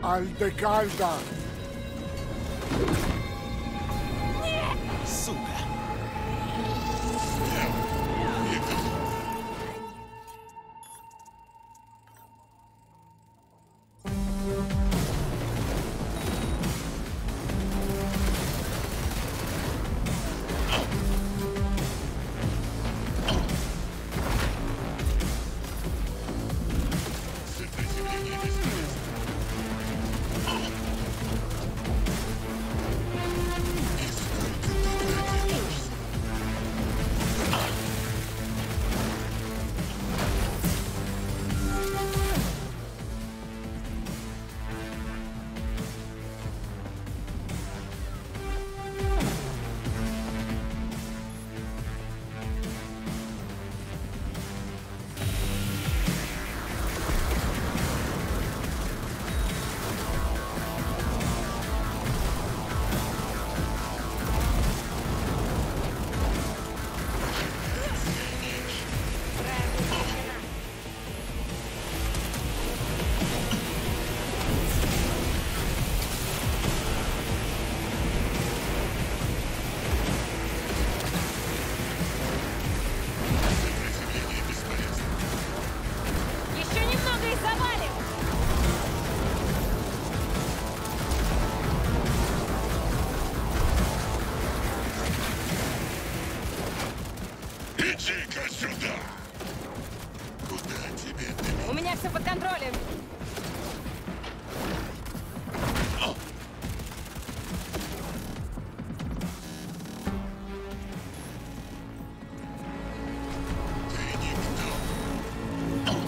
Альдекальда! Сука! Иди-ка сюда! Куда тебе ты? У меня все под контролем. Ты никто.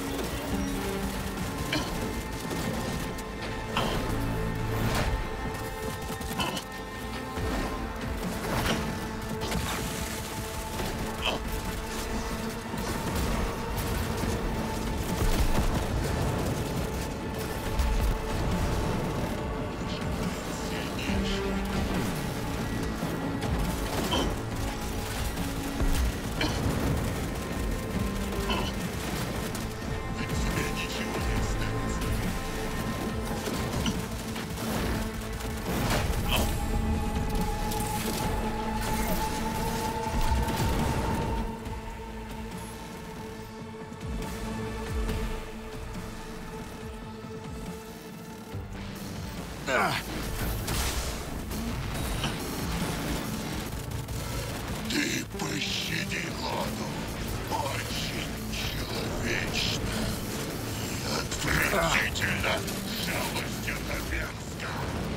От тебя ничего не останется. Ты пощади Лону. Очень человечно. И отвратительно. Жалостью мерзко.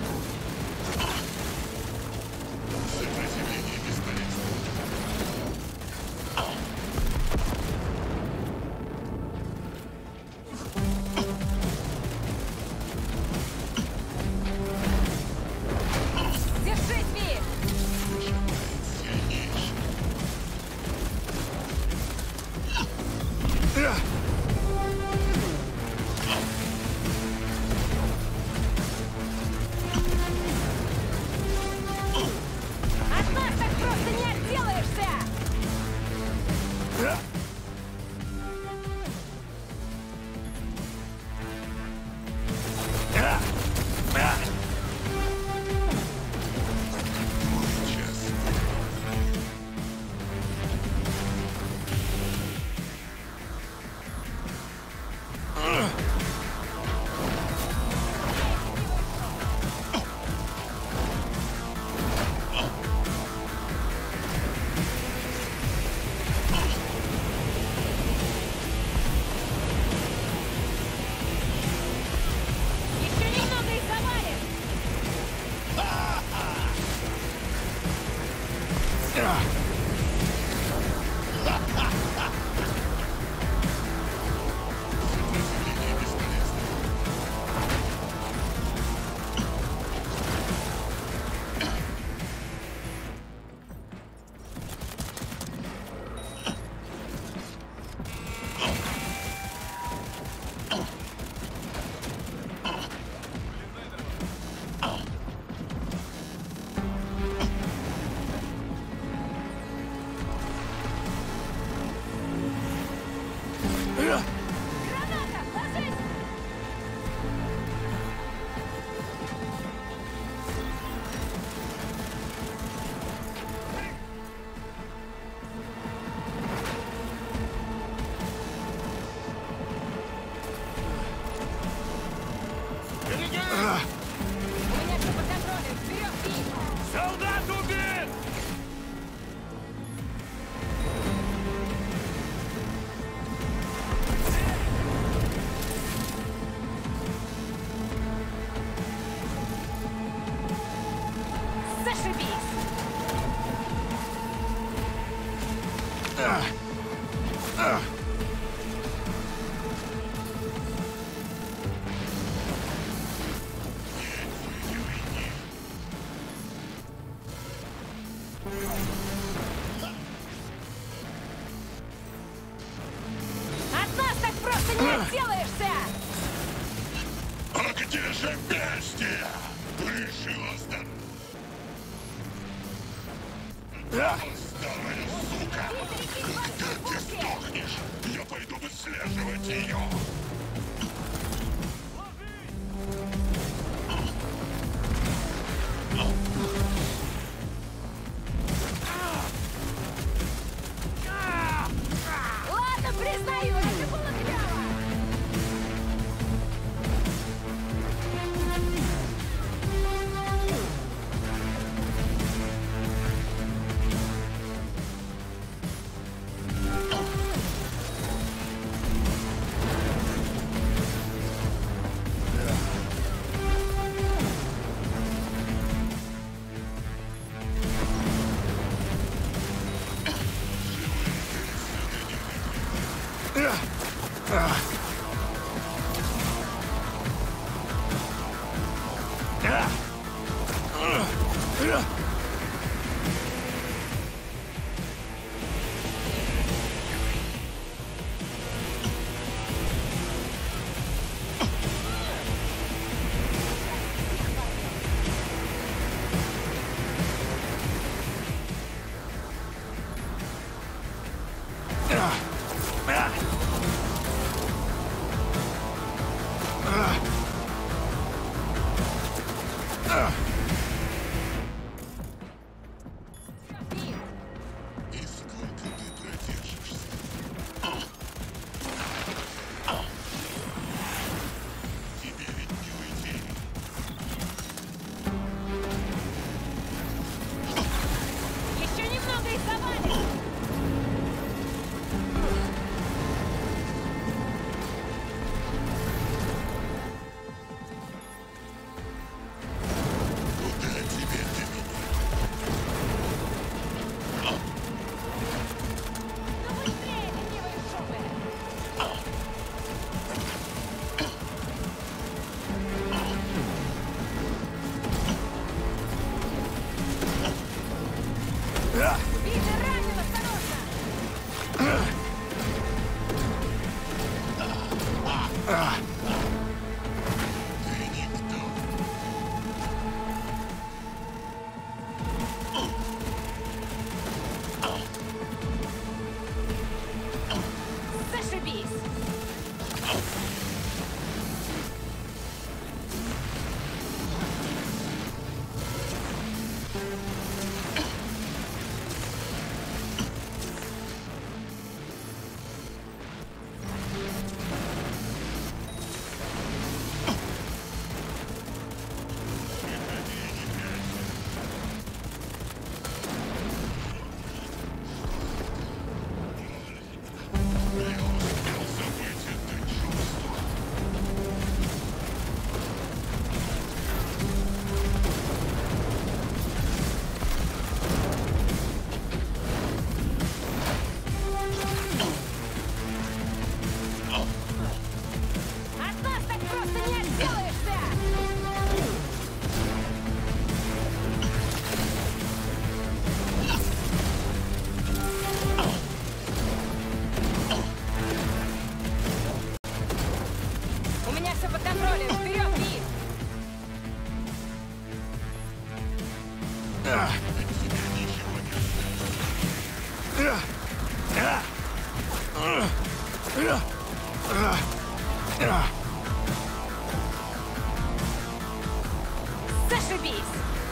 Сопротивление бесполезно. Держись, Ви! Сильнейший. От нас так же бестия! Решила старая сука! Когда ты сдохнешь, я пойду выслеживать ее! Ладно, признаю, это было клево! И сколько ты продержишься? Тебе ведь не уйти. Еще немного и завалим! Куда тебе до меня? Ну быстрее, ленивые шубы! Вижу, ранен, осторожно! Ты никто. Зашибись! Я успел забыть это чувство. От нас так просто не отделаешься! У меня все под контролем! Вперед, Ви! От тебя ничего не Зашибись!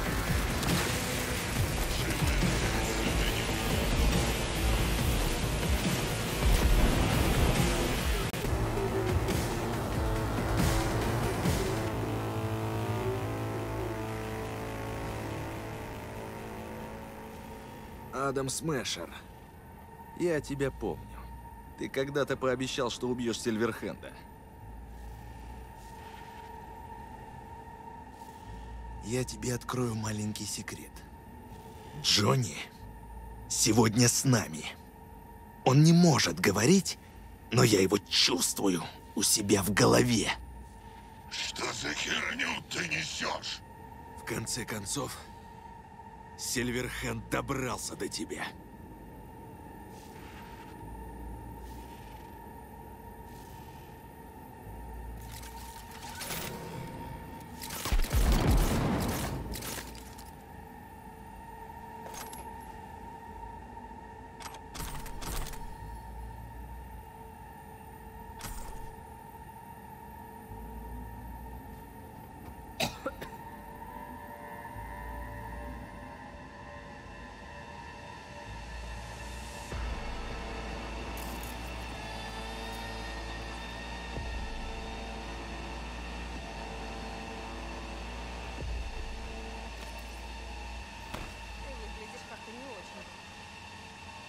Адам Смешер, я тебя помню. Ты когда-то пообещал, что убьешь Сильверхенда. Я тебе открою маленький секрет. Джонни сегодня с нами. Он не может говорить, но я его чувствую у себя в голове. Что за херню ты несешь? В конце концов, Сильверхенд добрался до тебя.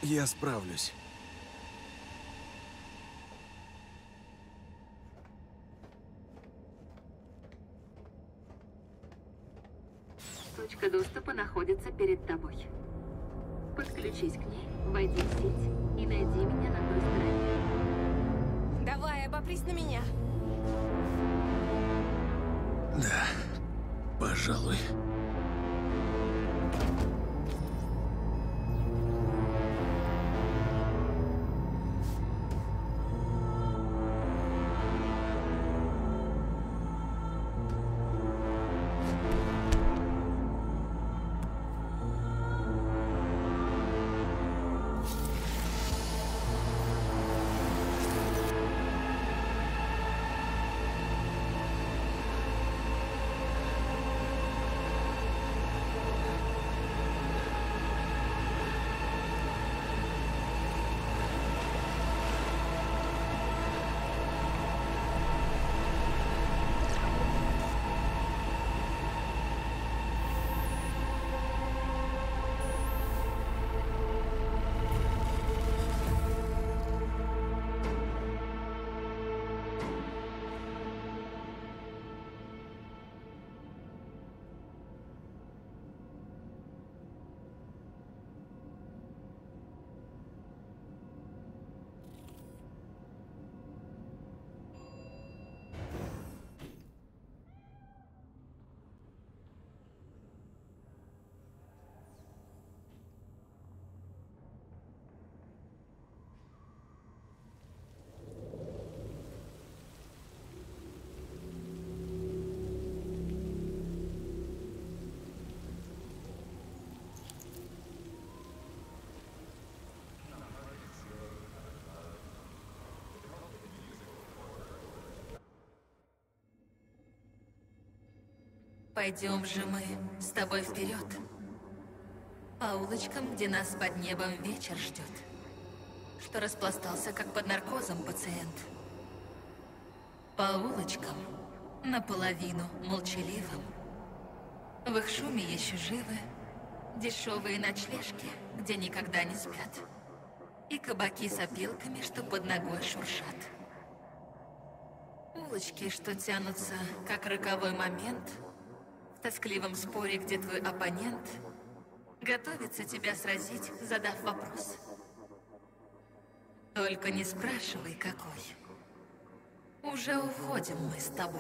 Я справлюсь. Точка доступа находится перед тобой. Подключись к ней, войди в сеть и найди меня на той стороне. Давай, обопрись на меня. Да, пожалуй. Пойдем же мы с тобой вперед. По улочкам, где нас под небом вечер ждет. Что распластался, как под наркозом пациент. По улочкам, наполовину молчаливым. В их шуме еще живы дешевые ночлежки, где никогда не спят. И кабаки с опилками, что под ногой шуршат. Улочки, что тянутся, как роковой момент. В тоскливом споре, где твой оппонент готовится тебя сразить, задав вопрос. Только не спрашивай, какой. Уже уходим мы с тобой.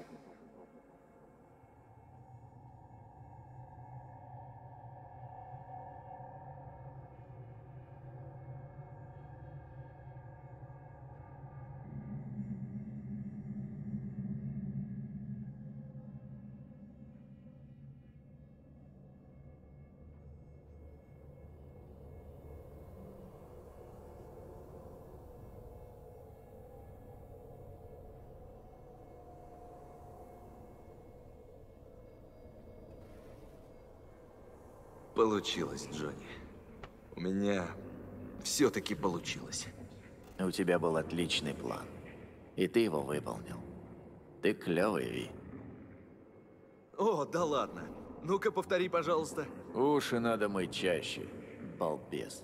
Получилось, Джонни. У меня все-таки получилось. У тебя был отличный план. И ты его выполнил. Ты клёвый, Ви. О, да ладно. Ну-ка, повтори, пожалуйста. Уши надо мыть чаще, балбес.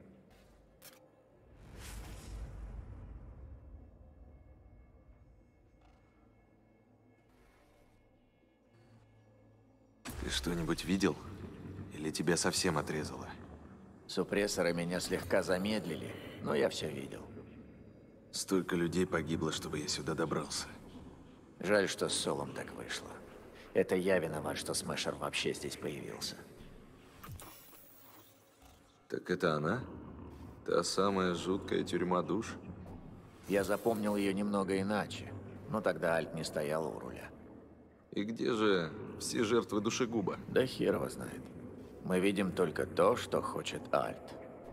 Ты что-нибудь видел? Или тебя совсем отрезало? Супрессоры меня слегка замедлили, но я все видел. Столько людей погибло, чтобы я сюда добрался. Жаль, что с Солом так вышло. Это я виноват, что Смешер вообще здесь появился. Так это она? Та самая жуткая тюрьма душ? Я запомнил ее немного иначе, но тогда Альт не стоял у руля. И где же все жертвы душегуба? Да хер его знает. Мы видим только то, что хочет Альт.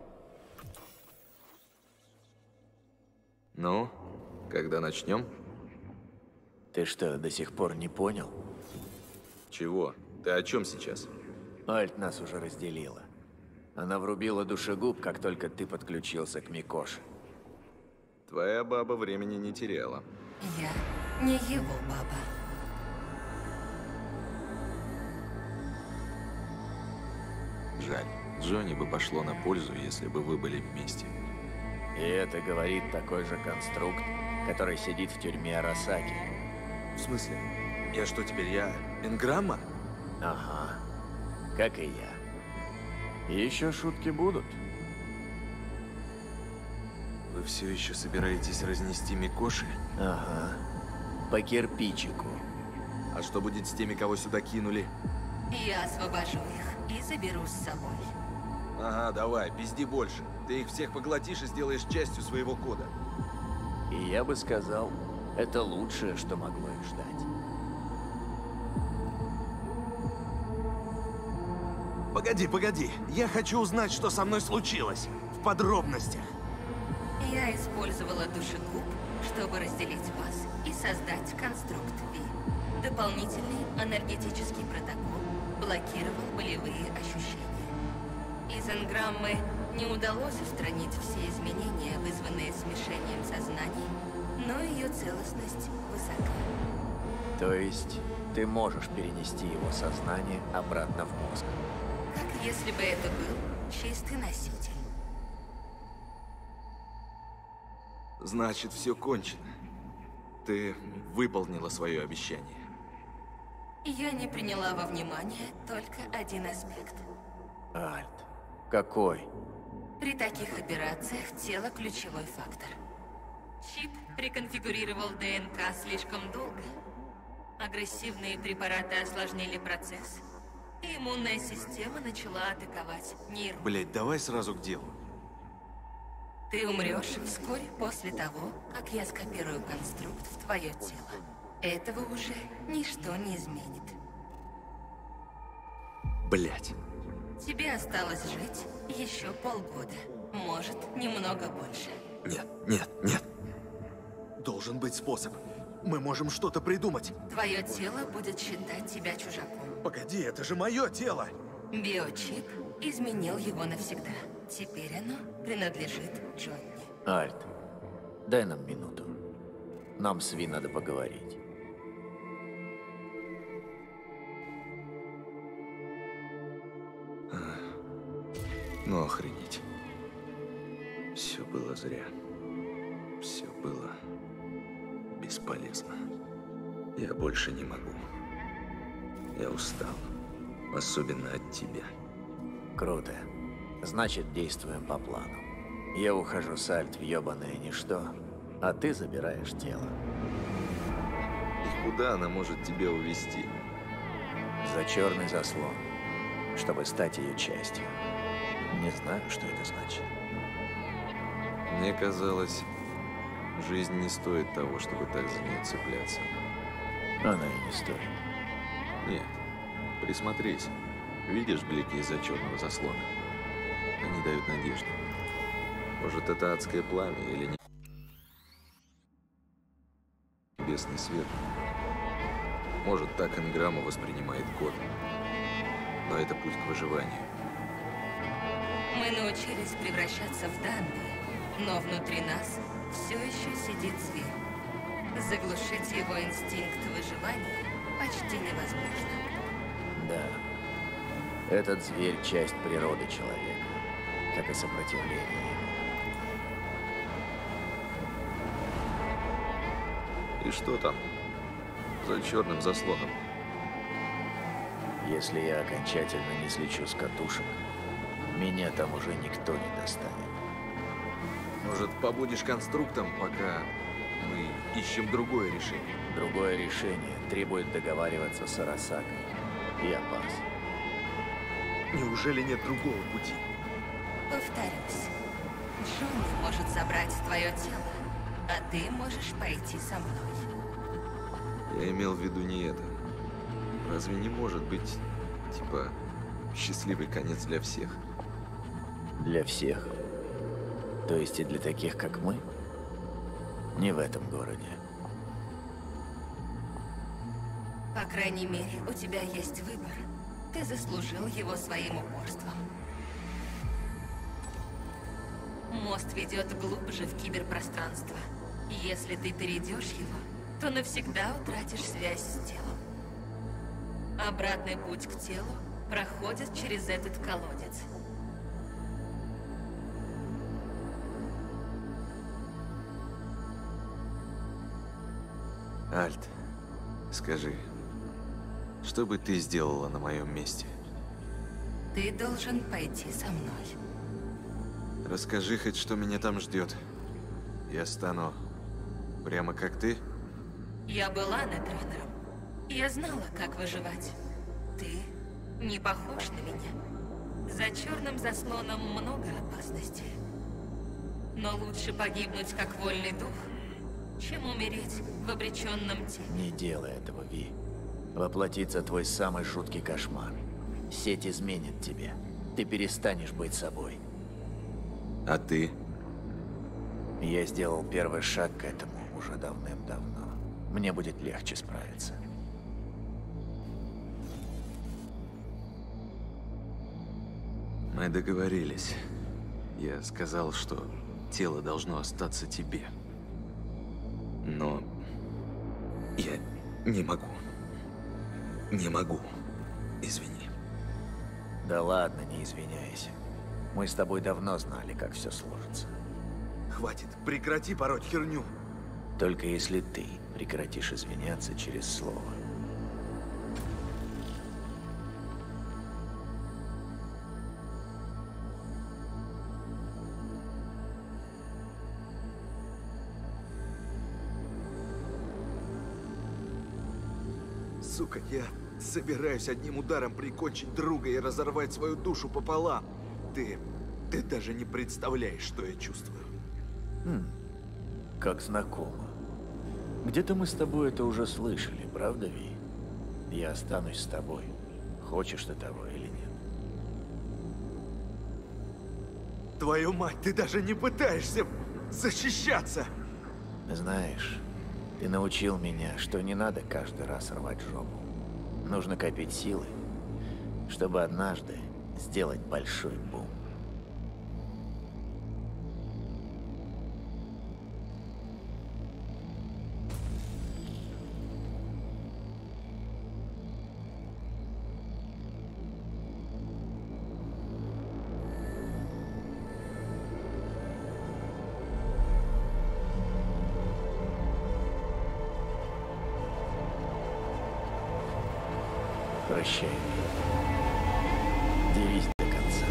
Ну, когда начнем? Ты что, до сих пор не понял? Чего? Ты о чем сейчас? Альт нас уже разделила. Она врубила душегуб, как только ты подключился к Микоше. Твоя баба времени не теряла. Я не его баба. Жаль. Джонни бы пошло на пользу, если бы вы были вместе. И это говорит такой же конструкт, который сидит в тюрьме Арасаки. В смысле? Я что теперь, я Инграмма? Ага, как и я. И еще шутки будут. Вы все еще собираетесь разнести Микоши? Ага, по кирпичику. А что будет с теми, кого сюда кинули? Я освобожу их и заберу с собой. Ага, давай, пизди больше. Ты их всех поглотишь и сделаешь частью своего кода. И я бы сказал, это лучшее, что могло их ждать. Погоди, погоди. Я хочу узнать, что со мной случилось. В подробностях. Я использовала душегуб, чтобы разделить вас и создать конструкт Ви. Дополнительный энергетический протокол блокировал болевые ощущения. Из энграммы не удалось устранить все изменения, вызванные смешением сознаний, но ее целостность высока. То есть, ты можешь перенести его сознание обратно в мозг. Как если бы это был чистый носитель. Значит, все кончено. Ты выполнила свое обещание. Я не приняла во внимание только один аспект. Альт, какой? При таких операциях тело – ключевой фактор. Чип приконфигурировал ДНК слишком долго. Агрессивные препараты осложнили процесс. И иммунная система начала атаковать нейрон. Блять, давай сразу к делу. Ты умрешь вскоре после того, как я скопирую конструкт в твое тело. Этого уже ничто не изменит. Блять. Тебе осталось жить еще полгода. Может, немного больше. Нет, нет, нет. Должен быть способ. Мы можем что-то придумать. Твое тело будет считать тебя чужаком. Погоди, это же мое тело. Биочип изменил его навсегда. Теперь оно принадлежит Джонни. Альт, дай нам минуту. Нам с Ви надо поговорить. Ну, охренеть. Все было зря. Все было бесполезно. Я больше не могу. Я устал. Особенно от тебя. Круто. Значит, действуем по плану. Я ухожу с Альт в ёбаное ничто, а ты забираешь тело. И куда она может тебя увести? За черный заслон, чтобы стать ее частью. Не знаю, что это значит. Мне казалось, жизнь не стоит того, чтобы так за нее цепляться. Она и не стоит. Нет, присмотрись. Видишь блики из-за черного заслона? Они дают надежду. Может, это адское пламя или небесный свет. Может, так Инграмма воспринимает код. Но это путь к выживанию. Мы научились превращаться в данные, но внутри нас все еще сидит зверь. Заглушить его инстинкт выживания почти невозможно. Да. Этот зверь – часть природы человека, как и сопротивление ему. И что там за черным заслоном? Если я окончательно не слечу с катушек, меня там уже никто не достанет. Может, побудешь конструктом, пока мы ищем другое решение? Другое решение требует договариваться с Арасакой. Я пас. Неужели нет другого пути? Повторюсь, Джонни может забрать твое тело, а ты можешь пойти со мной. Я имел в виду не это. Разве не может быть, типа, счастливый конец для всех? Для всех. То есть и для таких, как мы? Не в этом городе. По крайней мере, у тебя есть выбор. Ты заслужил его своим упорством. Мост ведет глубже в киберпространство. Если ты перейдешь его, то навсегда утратишь связь с телом. Обратный путь к телу проходит через этот колодец. Альт, скажи, что бы ты сделала на моем месте? Ты должен пойти со мной. Расскажи хоть, что меня там ждет. Я стану прямо как ты? Я была нетрунером. Я знала, как выживать. Ты не похож на меня. За черным заслоном много опасностей. Но лучше погибнуть как вольный дух, чем умереть в обреченном теле. Не делай этого, Ви. Воплотится твой самый жуткий кошмар. Сеть изменит тебе. Ты перестанешь быть собой. А ты? Я сделал первый шаг к этому уже давным-давно. Мне будет легче справиться. Мы договорились. Я сказал, что тело должно остаться тебе. Но я не могу. Не могу. Извини. Да ладно, не извиняйся. Мы с тобой давно знали, как все сложится. Хватит, прекрати пороть херню. Только если ты прекратишь извиняться через слово. Сука, я собираюсь одним ударом прикончить друга и разорвать свою душу пополам. Ты даже не представляешь, что я чувствую. Как знакомо. Где-то мы с тобой это уже слышали, правда, Ви? Я останусь с тобой. Хочешь ты того или нет? Твою мать, ты даже не пытаешься защищаться! Знаешь, ты научил меня, что не надо каждый раз рвать жопу. Нужно копить силы, чтобы однажды сделать большой бум. Прощай. Дерись до конца.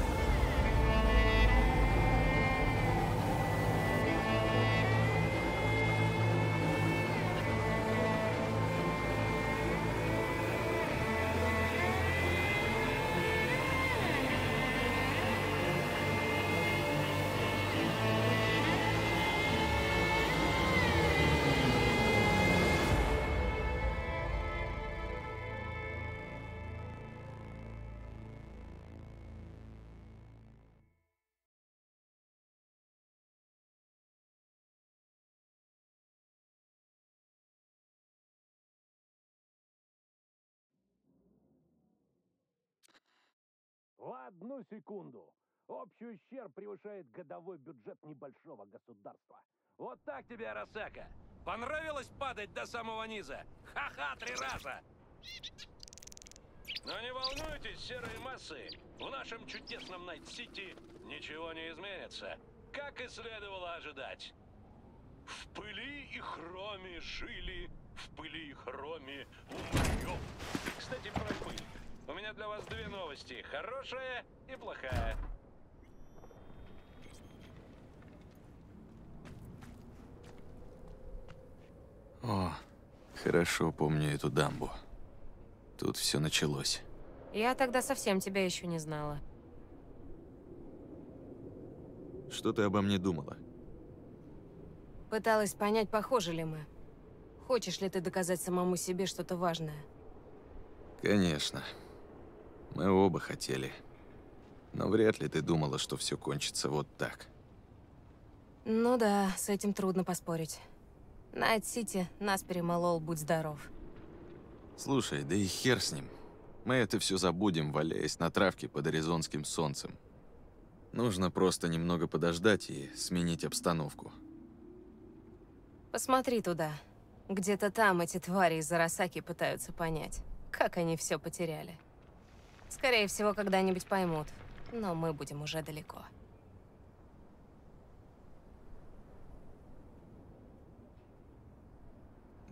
В одну секунду. Общий ущерб превышает годовой бюджет небольшого государства. Вот так тебе, Арасака. Понравилось падать до самого низа? Ха-ха, 3 раза! Но не волнуйтесь, серые массы. В нашем чудесном Найт-Сити ничего не изменится. Как и следовало ожидать. В пыли и хроме жили, в пыли и хроме умрем. Кстати, про пыль. У меня для вас 2 новости. Хорошая и плохая. О, хорошо помню эту дамбу. Тут все началось. Я тогда совсем тебя еще не знала. Что ты обо мне думала? Пыталась понять, похожи ли мы. Хочешь ли ты доказать самому себе что-то важное? Конечно. Мы оба хотели. Но вряд ли ты думала, что все кончится вот так. Ну да, с этим трудно поспорить. Найт-Сити нас перемолол, будь здоров. Слушай, да и хер с ним. Мы это все забудем, валяясь на травке под аризонским солнцем. Нужно просто немного подождать и сменить обстановку. Посмотри туда. Где-то там эти твари из Арасаки пытаются понять, как они все потеряли. Скорее всего, когда-нибудь поймут, но мы будем уже далеко.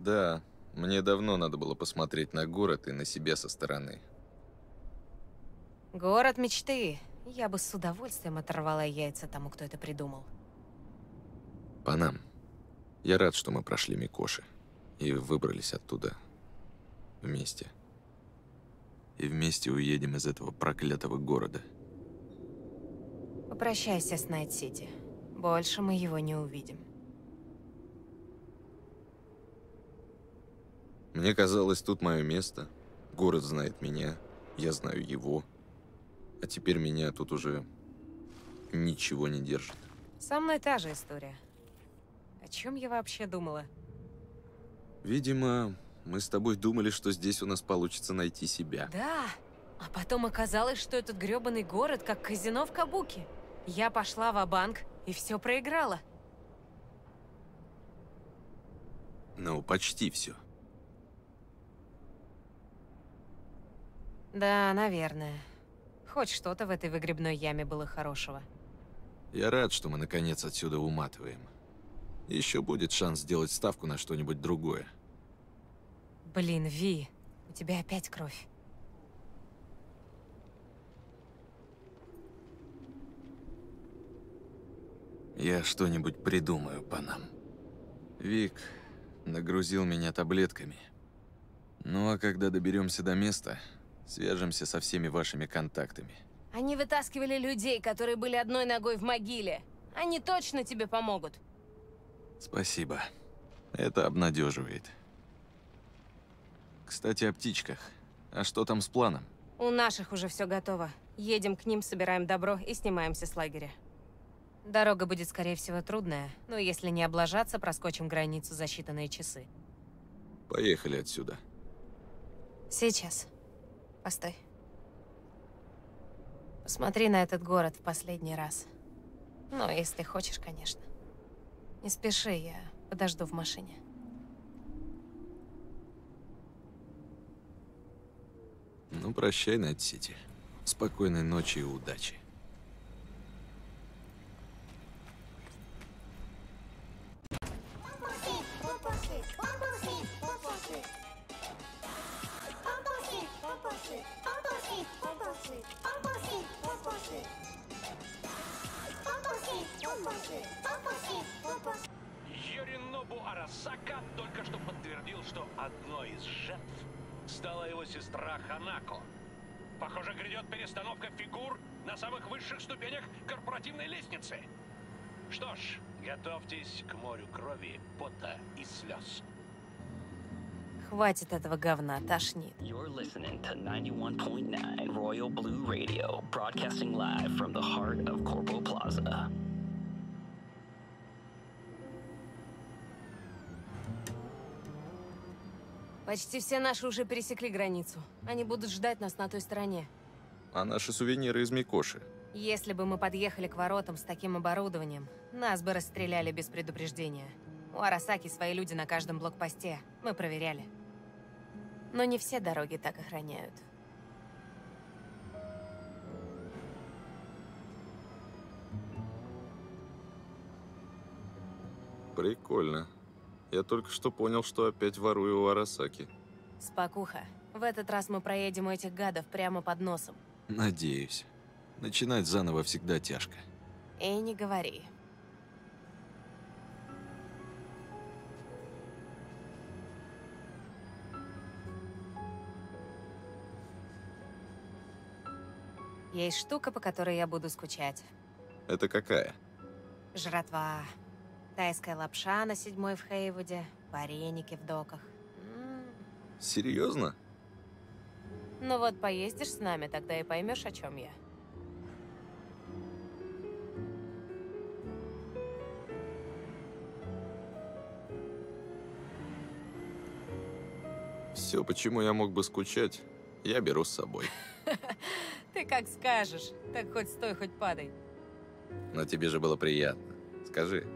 Да, мне давно надо было посмотреть на город и на себя со стороны. Город мечты. Я бы с удовольствием оторвала яйца тому, кто это придумал. Панам, я рад, что мы прошли Микоши и выбрались оттуда вместе. И вместе уедем из этого проклятого города. Попрощайся с Найт-Сити. Больше мы его не увидим. Мне казалось, тут мое место. Город знает меня, я знаю его. А теперь меня тут уже ничего не держит. Со мной та же история. О чем я вообще думала? Видимо, мы с тобой думали, что здесь у нас получится найти себя. Да, а потом оказалось, что этот грёбаный город как казино в Кабуки. Я пошла ва-банк и все проиграла. Ну, почти все. Да, наверное. Хоть что-то в этой выгребной яме было хорошего. Я рад, что мы наконец отсюда уматываем. Еще будет шанс сделать ставку на что-нибудь другое. Блин, Ви, у тебя опять кровь. Я что-нибудь придумаю по нам. Вик нагрузил меня таблетками. Ну а когда доберемся до места, свяжемся со всеми вашими контактами. Они вытаскивали людей, которые были одной ногой в могиле. Они точно тебе помогут. Спасибо. Это обнадеживает. Кстати, о птичках. А что там с планом? У наших уже все готово. Едем к ним, собираем добро и снимаемся с лагеря. Дорога будет, скорее всего, трудная, но если не облажаться, проскочим границу за считанные часы. Поехали отсюда. Сейчас. Постой. Посмотри на этот город в последний раз. Ну, если хочешь, конечно. Не спеши, я подожду в машине. Ну, прощай, Найт-Сити. Спокойной ночи и удачи. Йоринобу Арасака только что подтвердил, что одной из жертв стала его сестра Ханако. Похоже, грядет перестановка фигур на самых высших ступенях корпоративной лестницы. Что ж, готовьтесь к морю крови, пота и слез. Хватит этого говна, тошнит. You're listening to 91.9 Royal Blue Radio, broadcasting live from the heart of Corpo Plaza. Почти все наши уже пересекли границу. Они будут ждать нас на той стороне. А наши сувениры из Микоши? Если бы мы подъехали к воротам с таким оборудованием, нас бы расстреляли без предупреждения. У Арасаки свои люди на каждом блокпосте. Мы проверяли. Но не все дороги так охраняют. Прикольно. Я только что понял, что опять ворую у Арасаки. Спокуха. В этот раз мы проедем у этих гадов прямо под носом. Надеюсь. Начинать заново всегда тяжко. И не говори. Есть штука, по которой я буду скучать. Это какая? Жратва. Тайская лапша на 7-й в Хейвуде, вареники в доках. Серьезно? Ну вот поездишь с нами, тогда и поймешь, о чем я. Все, почему я мог бы скучать, я беру с собой. Ты как скажешь. Так хоть стой, хоть падай. Но тебе же было приятно. Скажи.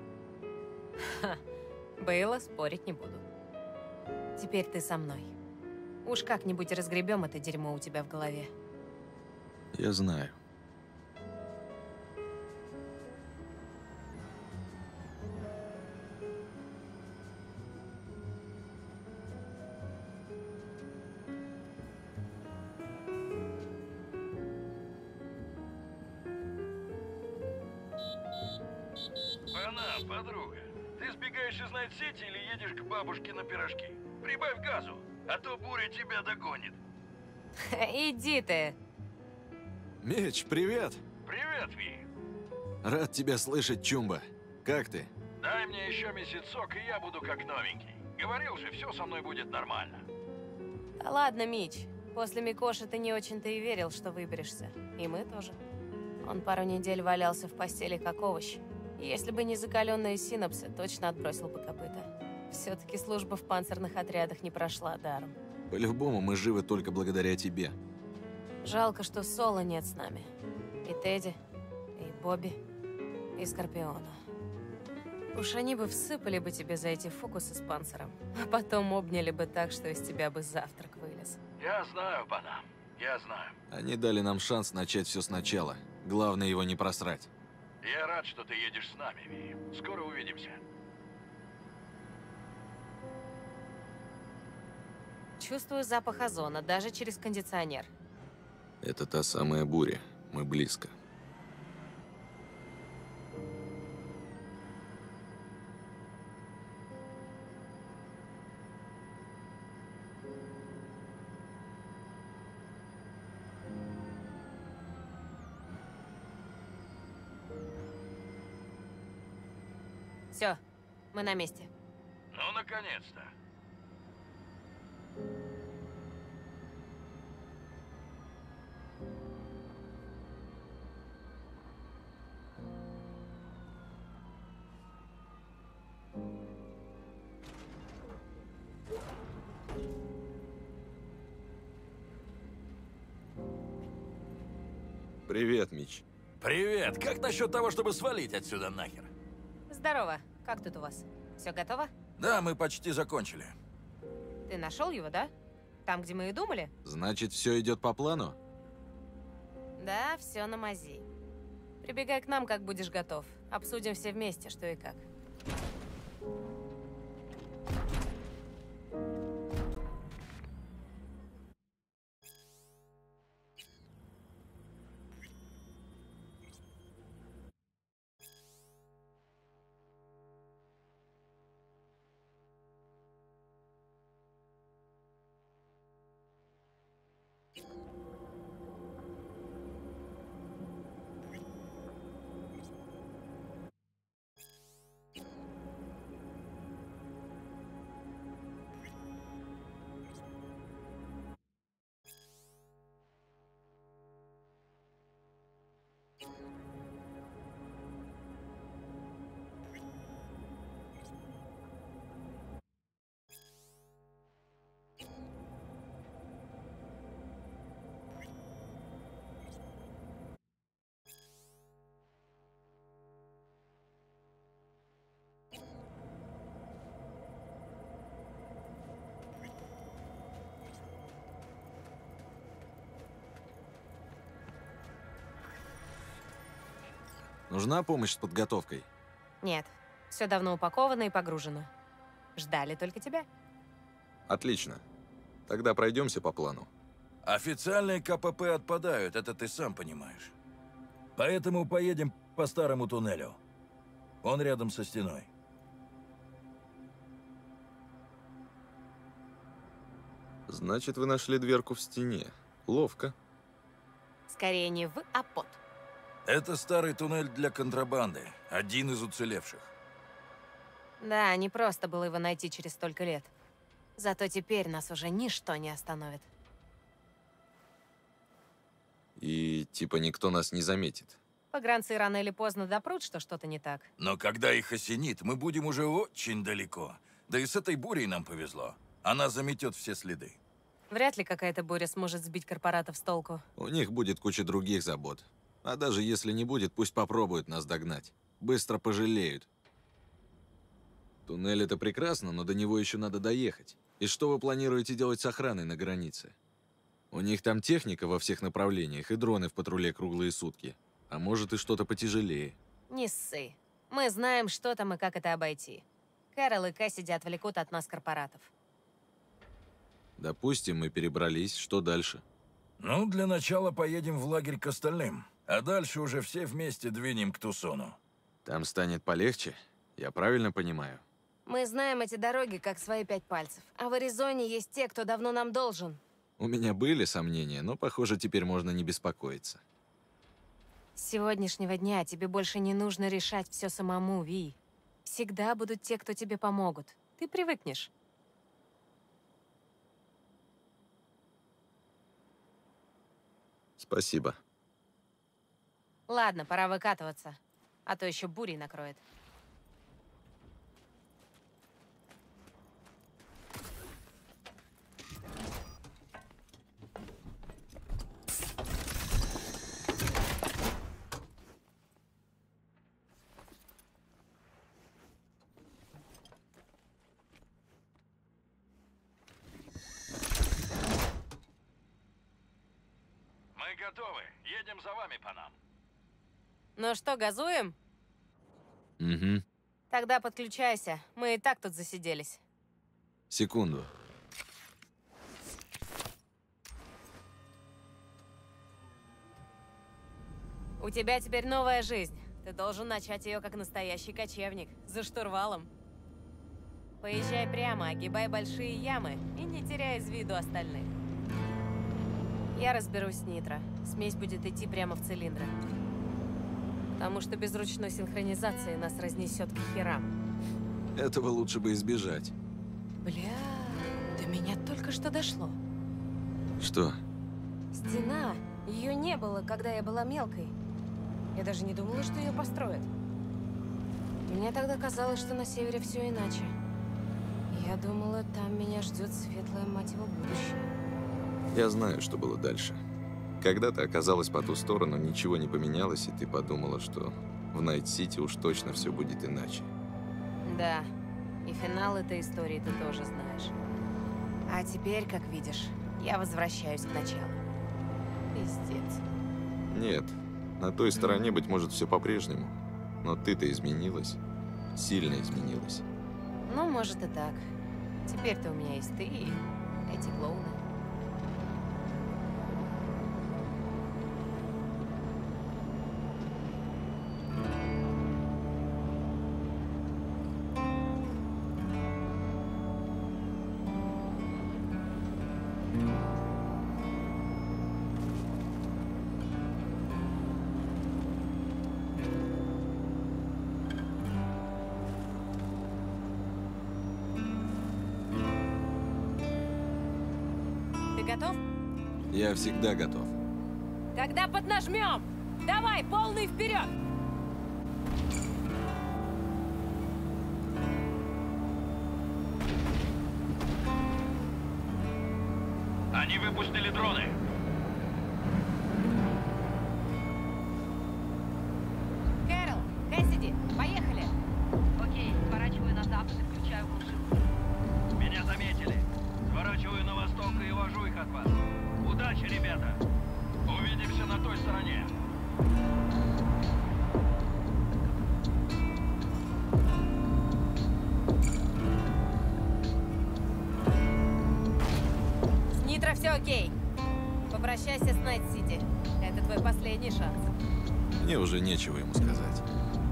Было, спорить не буду. Теперь ты со мной. Уж как-нибудь разгребем это дерьмо у тебя в голове. Я знаю. Подруга, ты сбегаешь из Найт-Сити или едешь к бабушке на пирожки? Прибавь газу, а то буря тебя догонит. Иди ты. Меч, привет! Привет, Ви. Рад тебя слышать, Чумба. Как ты? Дай мне еще месяцок, и я буду как новенький. Говорил же, все со мной будет нормально. Да ладно, Мич. После Микоши ты не очень-то и верил, что выберешься. И мы тоже. Он пару недель валялся в постели как овощ. И если бы не закаленные синапсы, точно отбросил бы копыта. Все-таки служба в панцирных отрядах не прошла даром. По-любому мы живы только благодаря тебе. Жалко, что Соло нет с нами. И Тедди, и Бобби, и Скорпиона. Уж они бы всыпали бы тебе за эти фокусы с панциром, а потом обняли бы так, что из тебя бы завтрак вылез. Я знаю, Панам, я знаю. Они дали нам шанс начать все сначала. Главное его не просрать. Я рад, что ты едешь с нами, Ви. Скоро увидимся. Чувствую запах озона, даже через кондиционер. Это та самая буря. Мы близко. Все, мы на месте. Ну, наконец-то. Привет, Мич. Привет. Как насчет того, чтобы свалить отсюда нахер? Здорово. Как тут у вас? Все готово? Да, мы почти закончили. Ты нашел его, да? Там, где мы и думали? Значит, все идет по плану? Да, все на мази. Прибегай к нам, как будешь готов. Обсудим все вместе, что и как. Нужна помощь с подготовкой? Нет, все давно упаковано и погружено. Ждали только тебя. Отлично. Тогда пройдемся по плану. Официальные КПП отпадают, это ты сам понимаешь. Поэтому поедем по старому туннелю. Он рядом со стеной. Значит, вы нашли дверку в стене. Ловко. Скорее не в, а под. Это старый туннель для контрабанды, один из уцелевших. Да, не просто было его найти через столько лет. Зато теперь нас уже ничто не остановит. И типа никто нас не заметит. Погранцы рано или поздно допрут, что что-то не так. Но когда их осенит, мы будем уже очень далеко. Да и с этой бурей нам повезло. Она заметет все следы. Вряд ли какая-то буря сможет сбить корпоратов с толку. У них будет куча других забот. А даже если не будет, пусть попробуют нас догнать. Быстро пожалеют. Туннель — это прекрасно, но до него еще надо доехать. И что вы планируете делать с охраной на границе? У них там техника во всех направлениях и дроны в патруле круглые сутки. А может и что-то потяжелее. Не ссы. Мы знаем, что там и как это обойти. Кэрол и Кэссиди отвлекут от нас корпоратов. Допустим, мы перебрались. Что дальше? Ну, для начала поедем в лагерь к остальным. А дальше уже все вместе двинем к Тусону. Там станет полегче? Я правильно понимаю? Мы знаем эти дороги как свои 5 пальцев. А в Аризоне есть те, кто давно нам должен. У меня были сомнения, но, похоже, теперь можно не беспокоиться. С сегодняшнего дня тебе больше не нужно решать все самому, Ви. Всегда будут те, кто тебе помогут. Ты привыкнешь. Спасибо. Ладно, пора выкатываться. А то еще бурей накроет. Мы готовы. Едем за вами, Панам. Ну что, газуем? Угу. Тогда подключайся. Мы и так тут засиделись. Секунду. У тебя теперь новая жизнь. Ты должен начать ее как настоящий кочевник, за штурвалом. Поезжай прямо, огибай большие ямы и не теряй из виду остальных. Я разберусь с Нитро. Смесь будет идти прямо в цилиндры. Потому что без ручной синхронизации нас разнесет к херам. Этого лучше бы избежать. Бля, до меня только что дошло. Что? Стена. Ее не было, когда я была мелкой. Я даже не думала, что ее построят. Мне тогда казалось, что на севере все иначе. Я думала, там меня ждет светлое, мать его, будущее. Я знаю, что было дальше. Когда ты оказалась по ту сторону, ничего не поменялось, и ты подумала, что в Найт-Сити уж точно все будет иначе. Да, и финал этой истории ты тоже знаешь. А теперь, как видишь, я возвращаюсь к началу. Пиздец. Нет, на той стороне, быть может, все по-прежнему. Но ты-то изменилась. Сильно изменилась. Ну, может и так. Теперь-то у меня есть ты и эти клоуны. Готов? Я всегда готов. Тогда поднажмем! Давай, полный вперед! Они выпустили дроны. Кэрол, Кэссиди, поехали! Окей, сворачиваю на запад и включаю глушилку. Меня заметили. Сворачиваю на восток и увожу их от вас. Удачи, ребята. Увидимся на той стороне. С Нитро все окей. Попрощайся с Найт-Сити. Это твой последний шанс. Мне уже нечего ему сказать.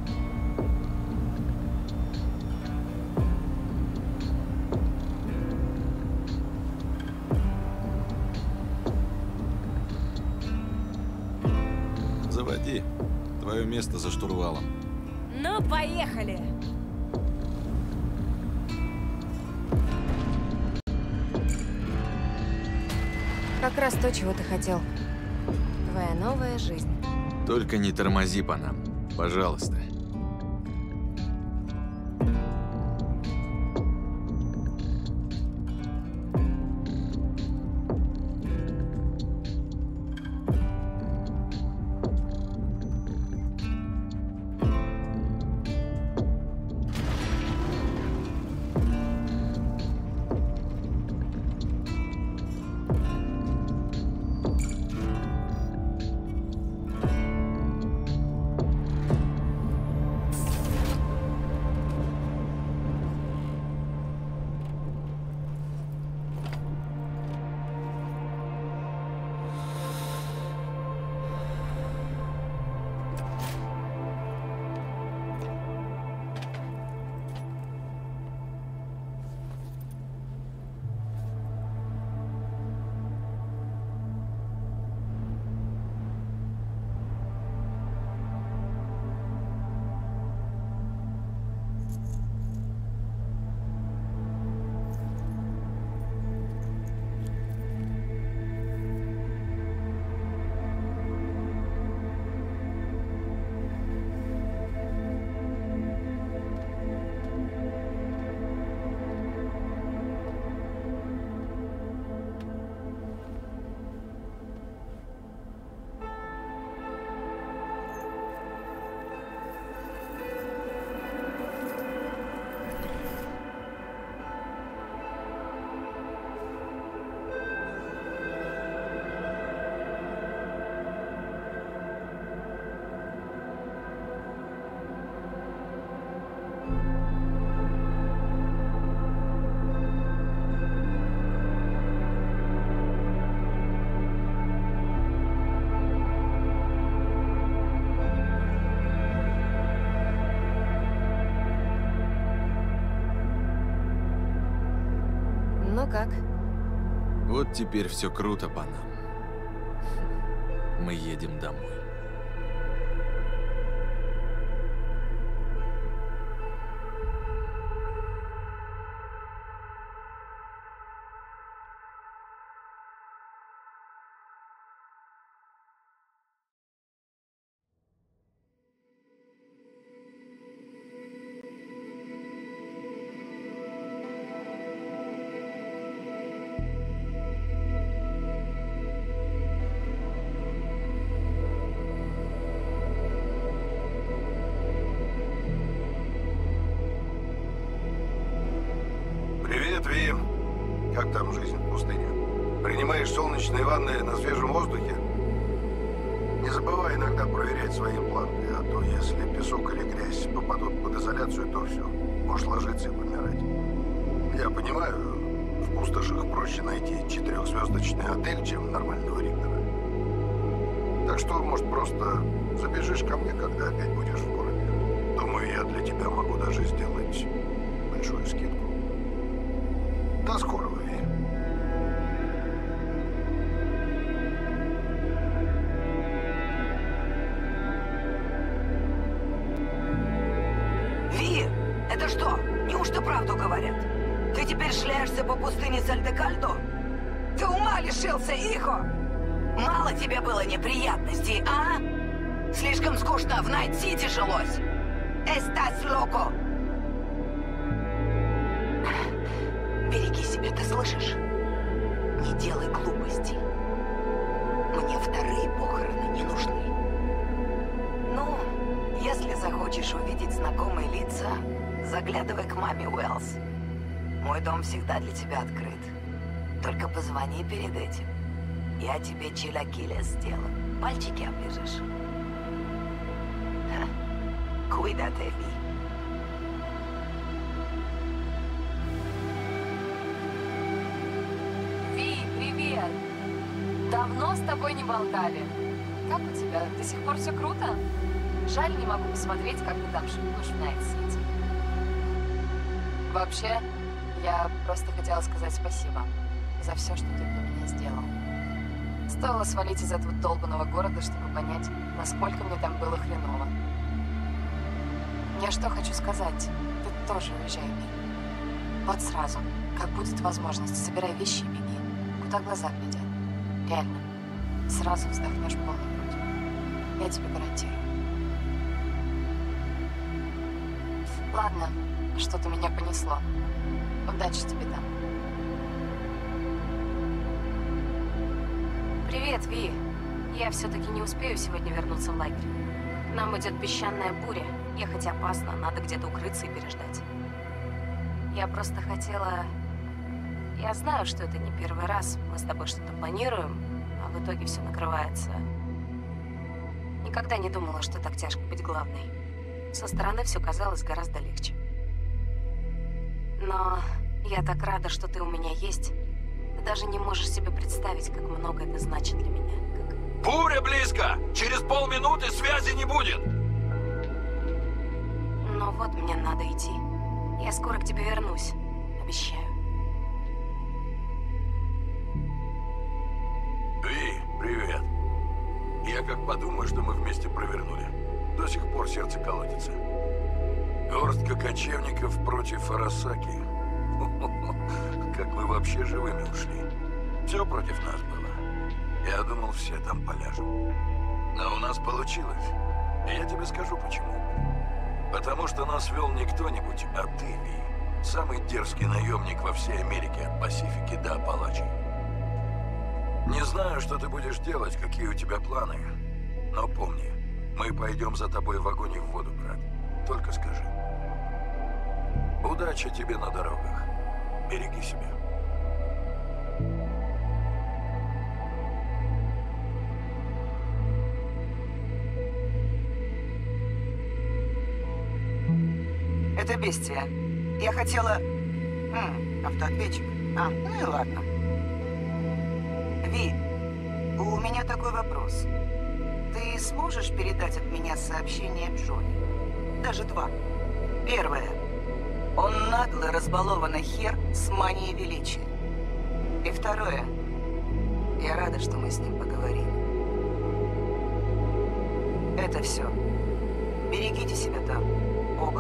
Заводи. Твое место за штурвалом. Ну, поехали! Как раз то, чего ты хотел. Твоя новая жизнь. Только не тормози по нам. Пожалуйста. Ну как? Вот теперь все круто по нам. Мы едем домой. Привет, Ви. Как там жизнь в пустыне? Принимаешь солнечные ванны на свежем воздухе? Не забывай иногда проверять свои импланты, а то если песок или грязь попадут под изоляцию, то все, можешь ложиться и помирать. Я понимаю, в пустошах проще найти 4-звездочный отель, чем нормального Риктора. Так что, может, просто забежишь ко мне, когда опять будешь в городе. Думаю, я для тебя могу даже сделать большую скидку. До скорого, Ви. Ви, это что? Неужто правду говорят? Ты теперь шляешься по пустыне Сальдекальдо? Ты ума лишился, Ихо? Мало тебе было неприятностей, а? Слишком скучно в Найт-Сити жилось. Estás loco. Береги себя, ты слышишь? Не делай глупостей. Мне вторые похороны не нужны. Ну, если захочешь увидеть знакомые лица, заглядывай к маме Уэллс. Мой дом всегда для тебя открыт. Только позвони перед этим. Я тебе чилакиля сделаю. Пальчики оближешь. Cuídate, Ви. Ви, привет! Давно с тобой не болтали. Как у тебя? До сих пор все круто? Жаль, не могу посмотреть, как ты там шикуешь в Найт-Сити. Вообще, я просто хотела сказать спасибо за все, что ты для меня сделал. Стоило свалить из этого долбанного города, чтобы понять, насколько мне там было хреново. Я что хочу сказать, ты тоже уезжай, Ви. Вот сразу, как будет возможность, собирай вещи и беги. Куда глаза глядят. Реально. Сразу вздохнешь полной грудью. Я тебе гарантирую. Ладно, что-то меня понесло. Удачи тебе там. Привет, Ви. Я все-таки не успею сегодня вернуться в лагерь. Нам идет песчаная буря. Ехать опасно, надо где-то укрыться и переждать. Я просто хотела... Я знаю, что это не первый раз. Мы с тобой что-то планируем, а в итоге все накрывается. Никогда не думала, что так тяжко быть главной. Со стороны все казалось гораздо легче. Но я так рада, что ты у меня есть. Ты даже не можешь себе представить, как много это значит для меня. Буря близко! Через полминуты связи не будет! Но вот мне надо идти. Я скоро к тебе вернусь. Обещаю. Ви, привет. Я как подумаю, что мы вместе провернули. До сих пор сердце колотится. Горстка кочевников против Арасаки. Как мы вообще живыми ушли. Все против нас было. Я думал, все там поляжем. Но у нас получилось. И я тебе скажу почему. Потому что нас вел не кто-нибудь, а ты, Ви. Самый дерзкий наемник во всей Америке, от Пасифики до Апалачей. Не знаю, что ты будешь делать, какие у тебя планы. Но помни, мы пойдем за тобой в огонь и в воду, брат. Только скажи. Удачи тебе на дорогах. Береги себя. Это бестия. Я хотела... автоответчик. Ну и ладно. Ви, у меня такой вопрос. Ты сможешь передать от меня сообщение Джонни? Даже 2. Первое. Он наглый, разбалованный хер с манией величия. И второе. Я рада, что мы с ним поговорим. Это все. Берегите себя там. Оба.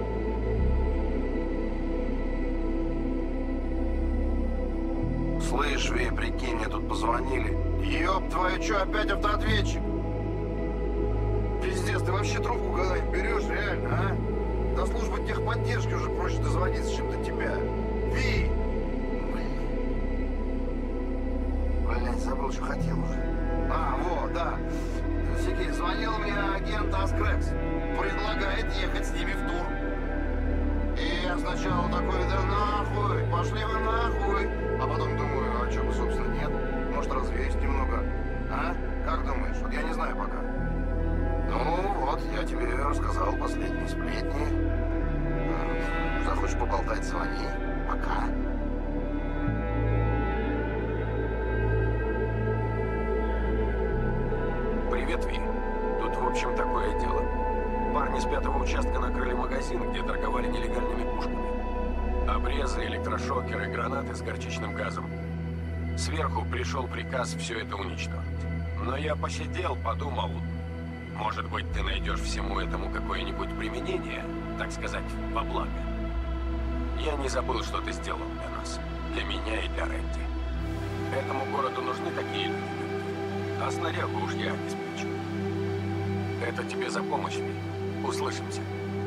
Слышь, Ви, прикинь, мне тут позвонили. Ёб твою, чё, опять автоответчик? Пиздец, ты вообще трубку когда-нибудь берешь, реально, а? До службы техподдержки уже проще дозвониться, чем до тебя. Ви! Блядь, забыл, что хотел уже. А, вот, да. Сики, звонил мне агент Аскрекс. Предлагает ехать с ними в тур. И я сначала такой, да нахуй, пошли вы нахуй. А потом думаю, а чё бы, собственно, нет? Может, развеюсь немного? А? Как думаешь? Вот я не знаю пока. Ну, вот, я тебе рассказал последние сплетни. Захочешь поболтать, звони. Пока. Привет, Ви. Тут, в общем, такое дело. Парни с 5-го участка накрыли магазин, где торговали нелегальными пушками. Обрезы, электрошокеры, гранаты с горчичным газом. Сверху пришел приказ все это уничтожить. Но я посидел, подумал, может быть, ты найдешь всему этому какое-нибудь применение, так сказать, во благо. Я не забыл, что ты сделал для нас, для меня и для Рэнди. Этому городу нужны такие люди, как ты. А снарягу уж я обеспечу. Это тебе за помощь, Ви. Услышимся.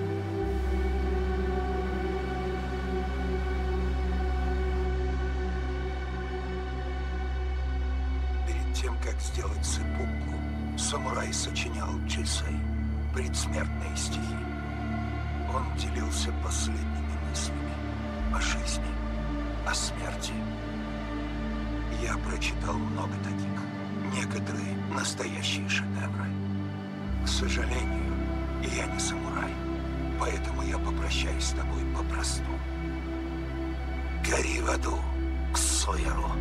Перед тем, как сделать цепуку, самурай сочинял чисай, предсмертные стихи. Он делился последними мыслями о жизни, о смерти. Я прочитал много таких, некоторые настоящие шедевры. К сожалению, я не самурай, поэтому я попрощаюсь с тобой по-простому. Гори в аду, Ксояро.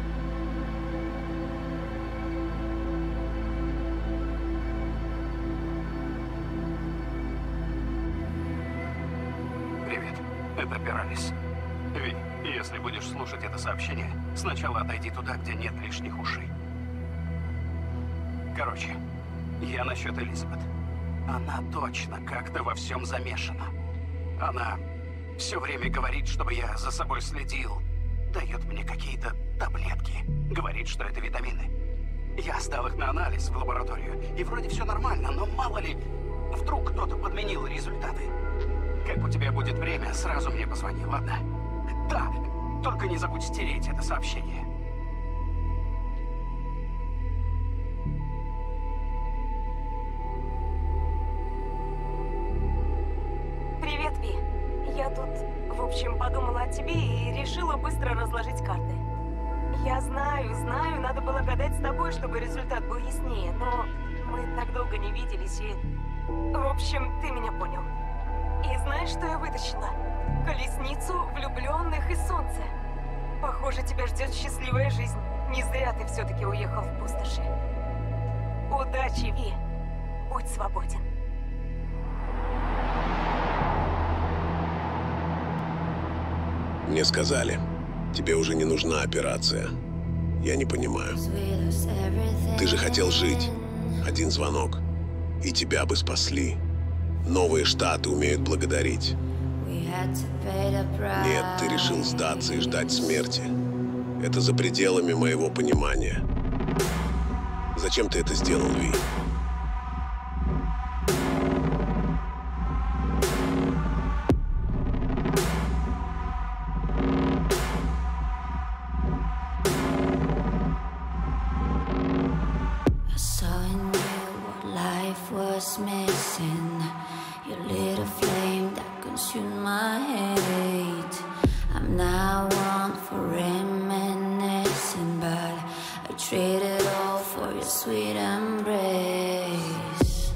Привет, это Пиралис. Ви, если будешь слушать это сообщение, сначала отойди туда, где нет лишних ушей. Короче, я насчет Элизабет. Она точно как-то во всем замешана. Она все время говорит, чтобы я за собой следил. Дает мне какие-то таблетки. Говорит, что это витамины. Я сдал их на анализ в лабораторию. И вроде все нормально, но мало ли, вдруг кто-то подменил результаты. Как у тебя будет время, сразу мне позвони, ладно? Да, только не забудь стереть это сообщение. Привет, Ви. Я тут, в общем, подумала о тебе и решила быстро разложить карты. Я знаю, надо было гадать с тобой, чтобы результат был яснее, но мы так долго не виделись и... В общем, ты меня понял. И знаешь, что я вытащила? Колесницу влюбленных и солнце. Похоже, тебя ждет счастливая жизнь. Не зря ты все-таки уехал в пустоши. Удачи, Ви. Будь свободен. Мне сказали, тебе уже не нужна операция. Я не понимаю. Ты же хотел жить. Один звонок. И тебя бы спасли. Новые штаты умеют благодарить. Нет, ты решил сдаться и ждать смерти. Это за пределами моего понимания. Зачем ты это сделал, Ви? Missing, you lit a flame that consumed my hate. I'm now one for reminiscing, but I traded all for your sweet embrace.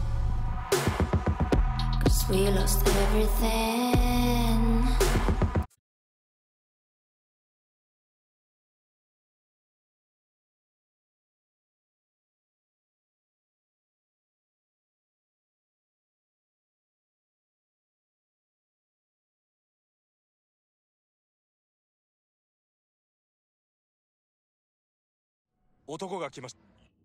'Cause we lost everything. 男が来ました。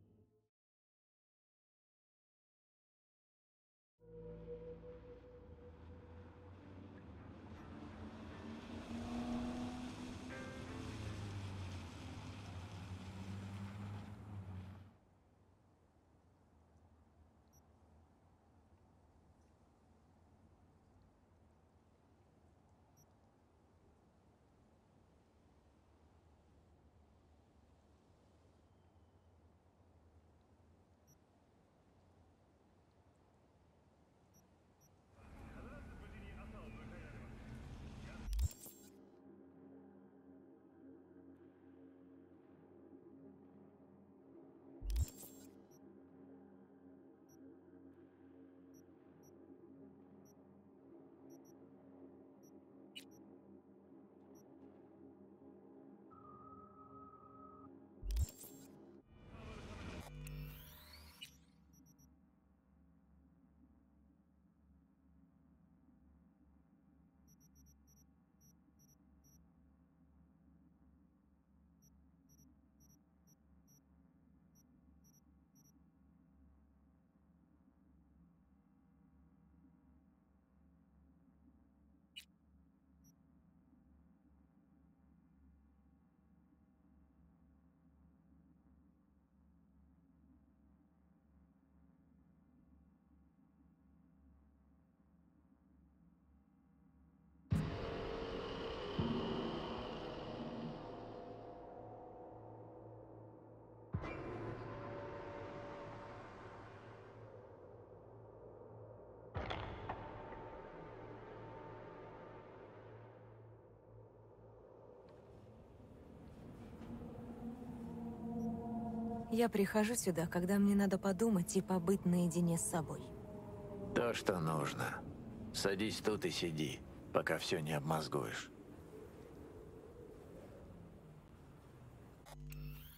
Я прихожу сюда, когда мне надо подумать и побыть наедине с собой. То, что нужно. Садись тут и сиди, пока все не обмозгуешь.